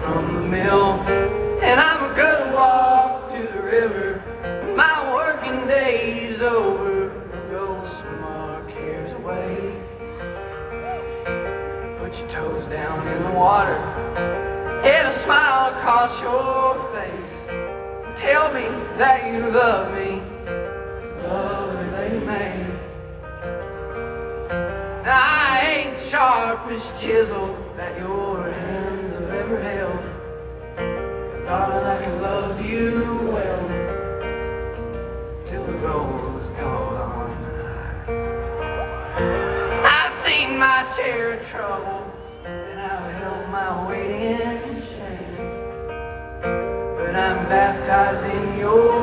from the mill, and I'm gonna walk to the river. My working day's over. Go some more cares away. Put your toes down in the water, and a smile across your face. Tell me that you love me, lovely Lady May. Now I ain't the sharpest chisel that your hands have ever held, darling, I can love you well till the rose goes on tonight. I've seen my share of trouble, and I've held my weight in shame, but I'm baptized in your